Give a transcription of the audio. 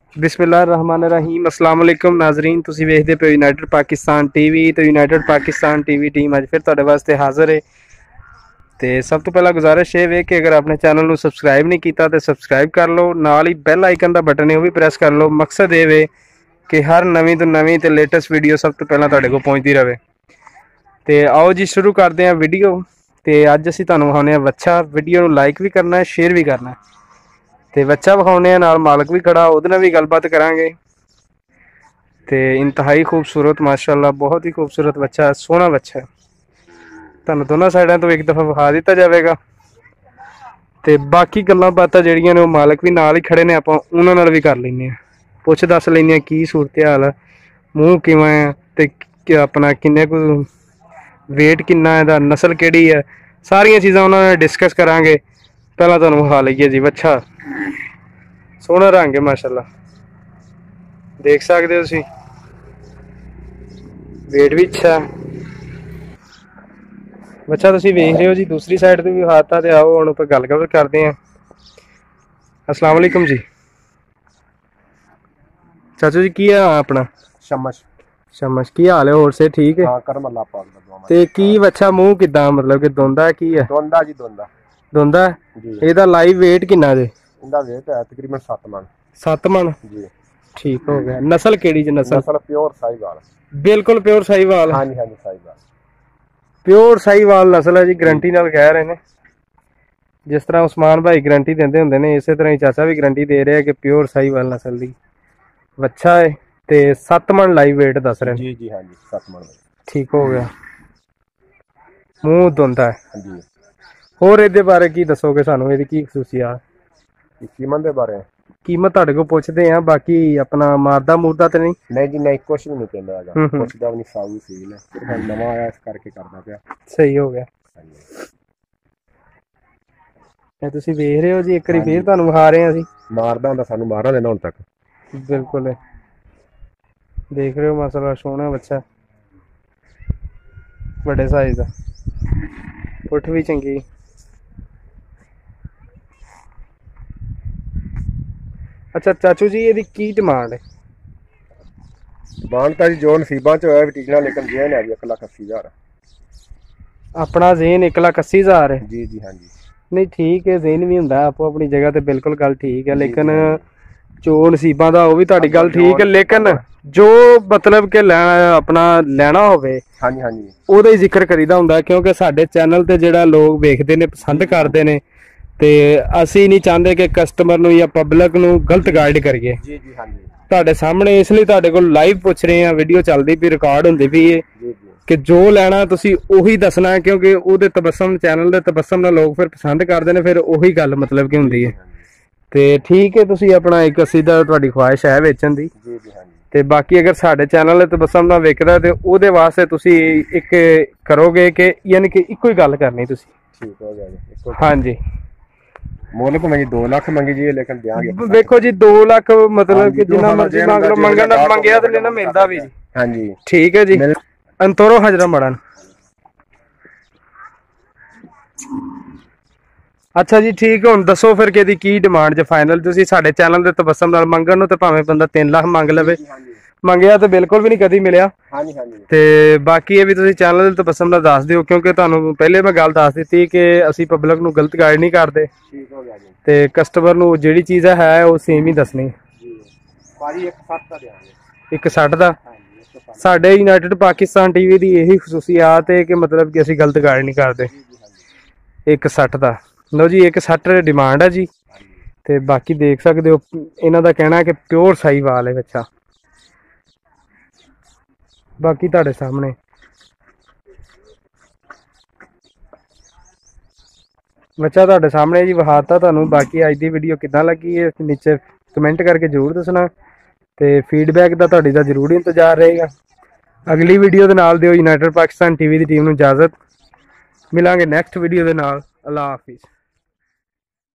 बिस्मिल्लाहिर्रहमानिर्रहीम अस्सलाम वालेकुम नाजरीन तुसीं वेखदे पे यूनाइटेड पाकिस्तान टीवी। तो यूनाइटेड पाकिस्तान टीवी टीम अज फिर तुहाडे वास्ते हाज़र है। तो सब तो पहला गुजारिश ये वे कि अगर अपने चैनल को सबसक्राइब नहीं किया तो सबसक्राइब कर लो, नाल ही बैल आइकन का बटन है वह भी प्रेस कर लो। मकसद ये वे कि हर नवीं तो नवीं तो लेटेस्ट वीडियो सब तो पहला तुहाडे को पहुँचती रहे। तो आओ जी शुरू करते हैं वीडियो। तो अज असीं तुहानूं विखाउने वच्छा, वीडियो को लाइक भी करना है, शेयर भी करना है। तो बच्चा विखाने नाल मालक भी खड़ा, उहदे नाल भी गलबात करांगे। तो इंतहाई खूबसूरत माशाअल्लाह, बहुत ही खूबसूरत बच्चा, सोहना बच्चा है। तुहानूं दोनों साइडों तो एक दफ़ा विखा दिता जाएगा। तो बाकी गल्लां बातां जिहड़ियां ने मालक भी नाल ही खड़े ने, आपां उहनां नाल भी कर लैंदे आं, पुछ दस लैंदे आं की सूरत हाल है, मूँह किवें है, ते अपना किन्ने को वेट किन्ना है, नस्ल किहड़ी है, सारियां चीज़ां उहनां नाल डिस्कस करांगे। पहला तुहानूं विखा लईए जी बच्चा, सोहना रंग है माशाअल्लाह, देख सकते हो तुसीं, वेट भी अच्छा है बच्चा। तुसीं वेख रहे हो जी, दूसरी साइड तो भी विखाता। तो आओ हुण आपां गल करते हैं। अस्सलाम वालेकुम जी चाचू जी, की हाल अपना? शमश शमश की हाल है? होर से ठीक है? हाँ, करम अल्लाह पाक दा दुआ ते की बच्चा मूँह किदां, मतलब कि दोंदा की है? दोंदा जी, दोंदा दोंदा जी। ਇਹਦਾ लाइव वेट किन्ना जे? इंदा वेट है तकरीबन 7 मन 7 मन जी। ठीक हो गया। नस्ल केड़ी जी? नस्ल प्योर साहिवाल, बिल्कुल प्योर साहिवाल। हाँ जी, हाँ जी, साहिवाल प्योर साहिवाल नस्ल है जी, गारंटी नाल कह रहे हैं। जिस तरह उस्मान भाई गारंटी देंदे हुंदे ने, इस तरह ही चाचा भी गारंटी दे रहे हैं कि प्योर साहिवाल नस्ल दी बच्चा है। ते 7 मन लाइव वेट दस रहे हैं जी जी, हाँ जी, 7 मन ठीक हो गया। मूँह धुंदा है हाँ जी। होर इहदे बारे की दसोगे सानू, इहदी की खसूसियात? कीमत दे बारे कीमत तुहाडे को पुछदे हैं, बाकी अपना मारदा मुरदा तो नहीं? नहीं जी, नहीं, कुछ भी नहीं कहंदा हैगा, पुछदा भी नहीं, साऊ सील है, सिर्फ नवां आया इस करके करदा पिया। सही हो गया। हाँ जी, ਇਹ ਤੁਸੀਂ ਵੇਖ ਰਹੇ ਹੋ ਜੀ, ਇੱਕ ਵਾਰੀ ਫੇਰ ਤੁਹਾਨੂੰ ਵਿਖਾ ਰਹੇ ਹਾਂ ਅਸੀਂ। ਮਾਰਦਾ ਹੁੰਦਾ ਸਾਨੂੰ ਮਾਰਨਾ ਲੈਣਾ ਹੁਣ ਤੱਕ। ਬਿਲਕੁਲ ਦੇਖ ਰਹੇ ਹੋ ਮਾਸ਼ਾਅੱਲਾ, ਸੋਹਣਾ ਬੱਚਾ, ਵੱਡੇ ਸਾਈਜ਼ ਦਾ, ਪੁੱਠ ਵੀ ਚੰਗੀ। ਅੱਛਾ ਚਾਚੂ ਜੀ, ਇਹਦੀ ਕੀ ਡਿਮਾਂਡ ਹੈ? ਡਿਮਾਂਡ ਤਾਂ ਜੀ ਜੋ ਨਸੀਬਾਂ ਚ ਹੋਇਆ ਵਟੀਕਣਾ, ਲੇਕਿਨ ਜੇਨ ਹੈ ਜੀ 1,80,000। ਆਪਣਾ ਜ਼ੇਨ 1,80,000 ਹੈ ਜੀ ਜੀ, हाँ जी। नहीं ठीक है, ਜ਼ੇਨ भी ਹੁੰਦਾ ਆਪੋ ਆਪਣੀ ਜਗ੍ਹਾ ਤੇ, ਬਿਲਕੁਲ ਗੱਲ ਠੀਕ ਹੈ। ਲੇਕਿਨ ਜੋ ਨਸੀਬਾਂ ਦਾ ਉਹ ਵੀ ਤੁਹਾਡੀ ਗੱਲ ਠੀਕ ਹੈ, ਲੇਕਿਨ ਜੋ मतलब ਕਿ ਲੈਣਾ ਆਪਣਾ ਲੈਣਾ ਹੋਵੇ, हाँ जी, हाँ जी, ਉਹਦਾ ਹੀ ਜ਼ਿਕਰ ਕਰੀਦਾ ਹੁੰਦਾ, ਕਿਉਂਕਿ ਸਾਡੇ ਚੈਨਲ ਤੇ ਜਿਹੜਾ ਲੋਕ ਵੇਖਦੇ ਨੇ, ਪਸੰਦ ਕਰਦੇ ਨੇ, ਤੇ ਅਸੀਂ ਨਹੀਂ ਚਾਹੁੰਦੇ ਕਿ ਕਸਟਮਰ ਨੂੰ ਜਾਂ ਪਬਲਿਕ ਨੂੰ ਗਲਤ ਗਾਈਡ ਕਰੀਏ। जी जी, हाँ जी, ਤੁਹਾਡੇ ਸਾਹਮਣੇ ਇਸ ਲਈ ਤੁਹਾਡੇ ਕੋਲ ਲਾਈਵ ਪੁੱਛ ਰਹੇ ਆ, ਵੀਡੀਓ ਚੱਲਦੀ ਵੀ, ਰਿਕਾਰਡ ਹੁੰਦੀ ਵੀ ਹੈ जी जी, ਕਿ ਜੋ ਲੈਣਾ ਤੁਸੀਂ ਉਹੀ ਦੱਸਣਾ ਹੈ, ਕਿਉਂਕਿ ਉਹਦੇ ਤਬਸਮ ਚੈਨਲ ਦੇ ਤਬਸਮ ਨਾਲ ਲੋਕ ਫਿਰ ਪਸੰਦ ਕਰਦੇ ਨੇ, ਫਿਰ ਉਹੀ ਗੱਲ मतलब ਕਿ ਹੁੰਦੀ ਹੈ। ਤੇ ਠੀਕ ਹੈ, ਤੁਸੀਂ ਆਪਣਾ 180 ਦਾ ਤੁਹਾਡੀ ਖੁਆਇਸ਼ ਹੈ ਵੇਚਣ ਦੀ, जी जी, हाँ जी। ਤੇ ਬਾਕੀ ਅਗਰ ਸਾਡੇ ਚੈਨਲ ਤੇ ਤਬਸਮ ਨਾਲ ਵਿਕਦਾ ਤੇ ਉਹਦੇ ਵਾਸਤੇ ਤੁਸੀਂ ਇੱਕ ਕਰੋਗੇ ਕਿ ਯਾਨੀ ਕਿ ਇੱਕੋ ਹੀ ਗੱਲ ਕਰਨੀ ਤੁਸੀਂ? ठीक हो गया जी। ਹਾਂਜੀ, मोल को मैं 2 लाख मंगी जी, लेकिन देंगे। ਵੇਖੋ ਜੀ 2 ਲੱਖ मतलब ਕਿ ਜਿੰਨਾ ਮਰਜ਼ੀ ਮੰਗ ਲਓ, ਮੰਗਿਆ ਤੇ ਨਾ ਮਿਲਦਾ ਵੀ ਜੀ। हाँ जी, ਠੀਕ ਹੈ ਜੀ, ਅੰਤਰੋ ਹਜਰਾ ਮੜਨ। ਅੱਛਾ ਜੀ ਠੀਕ ਹੈ, ਹੁਣ ਦੱਸੋ ਫਿਰ ਕਿ ਇਹਦੀ ਕੀ ਡਿਮਾਂਡ ਜੇ ਫਾਈਨਲ ਤੁਸੀਂ ਸਾਡੇ ਚੈਨਲ ਦੇ ਤਬਸਮ ਨਾਲ ਮੰਗਣ ਨੂੰ, ਤੇ ਭਾਵੇਂ ਬੰਦਾ 3 ਲੱਖ ਮੰਗ ਲਵੇ, ਮੰਗਿਆ ਤਾਂ ਬਿਲਕੁਲ ਵੀ ਨਹੀਂ ਕਦੀ ਮਿਲਿਆ। हाँ जी, हाँ जी, ਤੇ ਬਾਕੀ ਇਹ ਵੀ ਤੁਸੀਂ ਚੈਨਲ ਦੇ ਤਬਸਮ ਨਾਲ ਦੱਸ ਦਿਓ, ਕਿਉਂਕਿ ਤੁਹਾਨੂੰ ਪਹਿਲੇ ਮੈਂ ਗੱਲ ਦੱਸ ਦਿੱਤੀ ਕਿ ਅਸੀਂ ਪਬਲਿਕ ਨੂੰ ਗਲਤ ਗਾਈਡ ਨਹੀਂ ਕਰਦੇ, ठीक हो गया जी। ਤੇ ਕਸਟਮਰ ਨੂੰ ਜਿਹੜੀ ਚੀਜ਼ ਹੈ ਉਹ ਸੇਮ ਹੀ ਦੱਸਣੀ। जी पाजी 1,60 का देंगे। 160 ਦਾ हाँ जी, 160। ਸਾਡੇ ਯੂਨਾਈਟਿਡ ਪਾਕਿਸਤਾਨ ਟੀਵੀ ਦੀ ਇਹੀ ਖਸੂਸੀਅਤ ਹੈ ਕਿ मतलब ਕਿ ਅਸੀਂ ਗਲਤ ਗਾਈਡ ਨਹੀਂ ਕਰਦੇ। जी जी, हाँ जी, 160 ਦਾ ਲਓ ਜੀ, 160 ਡਿਮਾਂਡ ਹੈ ਜੀ। हाँ जी। ਤੇ ਬਾਕੀ ਦੇਖ ਸਕਦੇ ਹੋ, ਇਹਨਾਂ ਦਾ ਕਹਿਣਾ ਕਿ ਪਿਓਰ ਸਾਹੀਵਾਲ ਹੈ ਬੱਚਾ, ਬਾਕੀ ਤੁਹਾਡੇ ਸਾਹਮਣੇ। ਬੱਚਾ ਤੁਹਾਡੇ ਸਾਹਮਣੇ ਜੀ ਵਿਖਾਤਾ ਤੁਹਾਨੂੰ। ਬਾਕੀ ਅੱਜ ਦੀ ਵੀਡੀਓ ਕਿੱਦਾਂ ਲੱਗੀ ਹੈ ਨੀਚੇ ਕਮੈਂਟ ਕਰਕੇ ਜ਼ਰੂਰ ਦੱਸਣਾ, ਤੇ ਫੀਡਬੈਕ ਦਾ ਤੁਹਾਡੀ ਦਾ ਜ਼ਰੂਰੀ ਇੰਤਜ਼ਾਰ ਰਹੇਗਾ। ਅਗਲੀ ਵੀਡੀਓ ਦੇ ਨਾਲ ਦਿਓ यूनाइटेड पाकिस्तान टीवी ਦੀ ਟੀਮ ਨੂੰ ਇਜਾਜ਼ਤ। ਮਿਲਾਂਗੇ ਨੈਕਸਟ ਵੀਡੀਓ ਦੇ ਨਾਲ। ਅੱਲਾ ਹਾਫਿਜ਼।